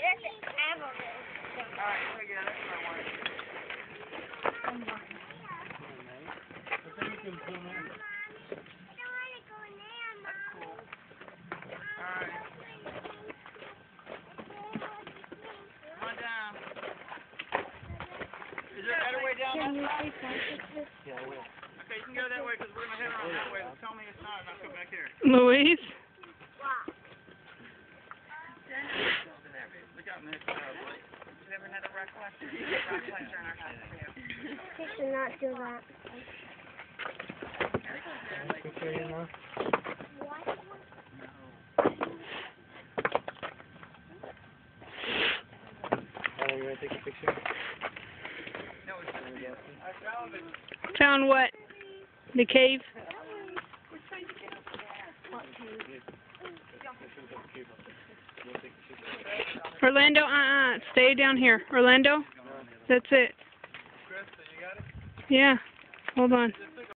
Is there a better way down that side? Yeah, I will. Okay, you can go that way because we're going to head around that way. Tell me it's not, and I'll come back here. Louise? Look out, Nick. Do we have another rock collector? We have rock collector in our house too. They should not do that. Picture you now? Oh, you want to take a picture? No, it's I found it. Found what? The cave? Orlando, stay down here. Orlando? That's it. Chris, you got it? Yeah. Hold on.